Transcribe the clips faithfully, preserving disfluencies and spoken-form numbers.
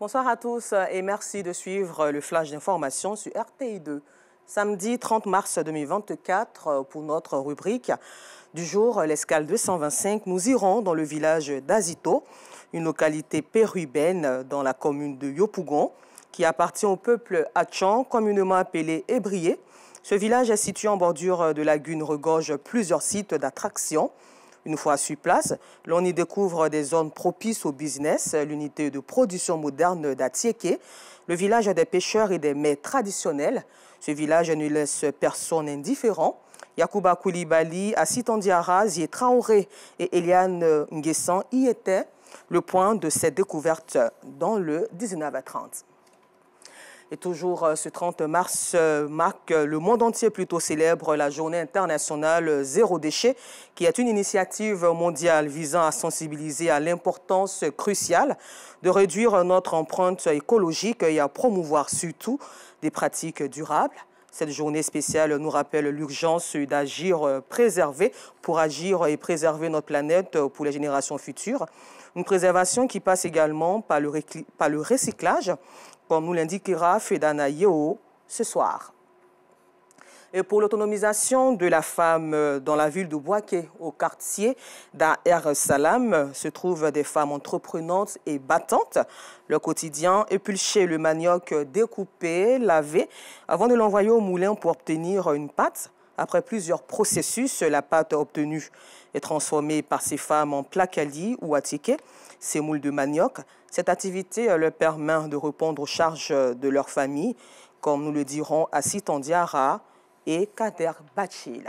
Bonsoir à tous et merci de suivre le flash d'information sur R T I deux. Samedi trente mars deux mille vingt-quatre, pour notre rubrique du jour, l'escale deux cent vingt-cinq, nous irons dans le village d'Azito, une localité périurbaine dans la commune de Yopougon, qui appartient au peuple Hatchan, communément appelé Ébrié. Ce village est situé en bordure de lagune regorge plusieurs sites d'attraction. Une fois sur place, l'on y découvre des zones propices au business, l'unité de production moderne d'Atiéké, le village des pêcheurs et des mets traditionnels. Ce village ne laisse personne indifférent. Yacouba Koulibaly, Assitandi Diarra, Zié Traoré et Eliane Nguessan y étaient le point de cette découverte dans le dix-neuf heures trente. Et toujours ce trente mars marque le monde entier plutôt célèbre la journée internationale zéro déchet, qui est une initiative mondiale visant à sensibiliser à l'importance cruciale de réduire notre empreinte écologique et à promouvoir surtout des pratiques durables. Cette journée spéciale nous rappelle l'urgence d'agir préserver pour agir et préserver notre planète pour les générations futures. Une préservation qui passe également par le, par le recyclage, comme nous l'indiquera Fedana Yeo ce soir. Et pour l'autonomisation de la femme dans la ville de Bouaké, au quartier d'Aer Salam, se trouvent des femmes entreprenantes et battantes. Leur quotidien, épulcher le manioc découpé, lavé, avant de l'envoyer au moulin pour obtenir une pâte. Après plusieurs processus, la pâte obtenue est transformée par ces femmes en placali ou atiké, ces moules de manioc. Cette activité leur permet de répondre aux charges de leur famille, comme nous le dirons Assitandi Diarra et Kader Bachila.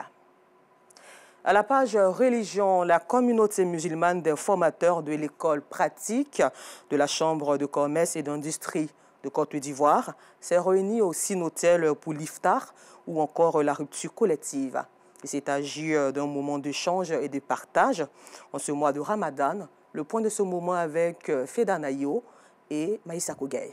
À la page religion, la communauté musulmane des formateurs de l'école pratique de la Chambre de commerce et d'industrie de Côte d'Ivoire s'est réunie au Sinotel pour l'iftar ou encore la rupture collective. Il s'est agi d'un moment d'échange et de partage en ce mois de Ramadan. Le point de ce moment avec Fedana Yeo et Maïssa Kougueye.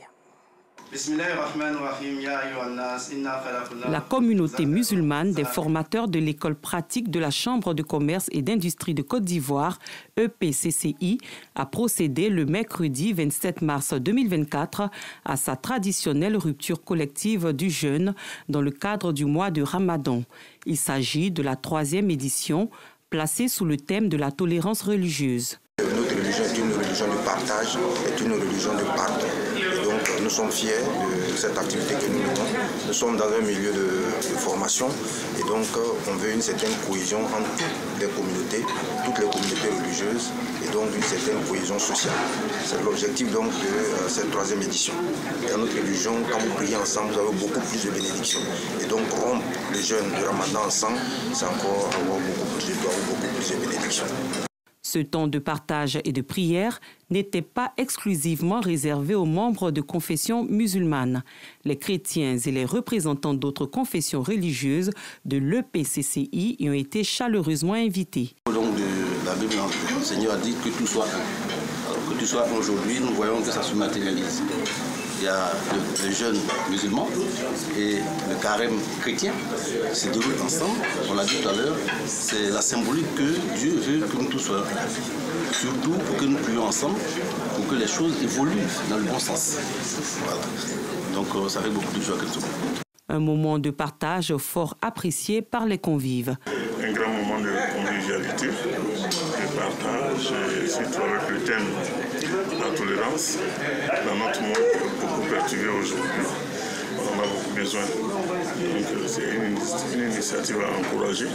La communauté musulmane des formateurs de l'école pratique de la Chambre de commerce et d'industrie de Côte d'Ivoire, E P C C I, a procédé le mercredi vingt-sept mars deux mille vingt-quatre à sa traditionnelle rupture collective du jeûne dans le cadre du mois de Ramadan. Il s'agit de la troisième édition placée sous le thème de la tolérance religieuse. Notre religion est une religion de partage, est une religion de pardon. Et donc nous sommes fiers de cette activité que nous menons. Nous sommes dans un milieu de, de formation et donc on veut une certaine cohésion entre toutes les communautés, toutes les communautés religieuses et donc une certaine cohésion sociale. C'est l'objectif donc de euh, cette troisième édition. Dans notre religion, quand vous priez ensemble, vous avez beaucoup plus de bénédictions. Et donc rompre le jeûne du Ramadan ensemble, c'est encore avoir beaucoup plus de doigts, beaucoup plus de bénédictions. Ce temps de partage et de prière n'était pas exclusivement réservé aux membres de confessions musulmanes. Les chrétiens et les représentants d'autres confessions religieuses de l'E P C C I y ont été chaleureusement invités. Au long de la Bible, le Seigneur a dit que tout soit un. Alors que tout soit un aujourd'hui, nous voyons que ça se matérialise. Il y a le, le jeûne musulman et le carême chrétien qui se déroulent ensemble. On l'a dit tout à l'heure, c'est la symbolique que Dieu veut que nous tous soyons. Surtout pour que nous prions ensemble, pour que les choses évoluent dans le bon sens. Voilà. Donc ça fait beaucoup de joie que nous sommes. Un moment de partage fort apprécié par les convives. Un grand moment de convivialité, de partage, et surtout avec le thème de la tolérance. Dans notre monde beaucoup perturbé aujourd'hui, on a beaucoup besoin. Donc c'est une, une initiative à encourager.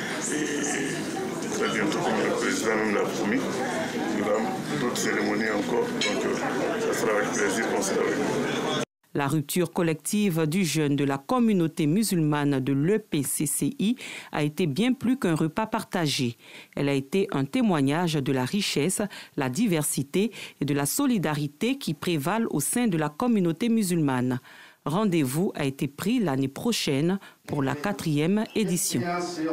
Et très bientôt, comme le président même l'a promis, il y aura d'autres cérémonies encore. Donc ça sera avec plaisir qu'on sera avec nous. La rupture collective du jeûne de la communauté musulmane de l'E P C C I a été bien plus qu'un repas partagé. Elle a été un témoignage de la richesse, la diversité et de la solidarité qui prévalent au sein de la communauté musulmane. Rendez-vous a été pris l'année prochaine pour la quatrième édition.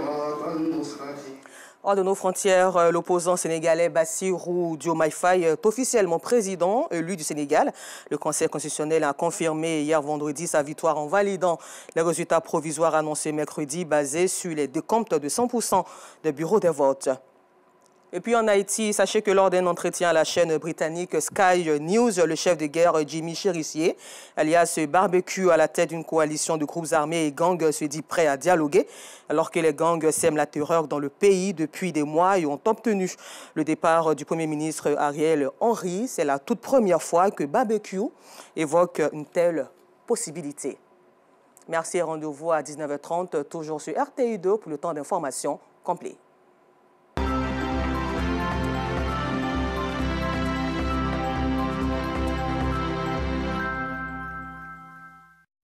Hors de nos frontières, l'opposant sénégalais Bassirou Diomaye Faye est officiellement président élu du Sénégal. Le Conseil constitutionnel a confirmé hier vendredi sa victoire en validant les résultats provisoires annoncés mercredi basés sur les décomptes de cent pour cent des bureaux de vote. Et puis en Haïti, sachez que lors d'un entretien à la chaîne britannique Sky News, le chef de guerre Jimmy Chérissier, alias Barbecue, à la tête d'une coalition de groupes armés et gangs, se dit prêt à dialoguer, alors que les gangs sèment la terreur dans le pays depuis des mois et ont obtenu le départ du Premier ministre Ariel Henry. C'est la toute première fois que Barbecue évoque une telle possibilité. Merci et rendez-vous à dix-neuf heures trente, toujours sur R T I deux pour le temps d'information complet.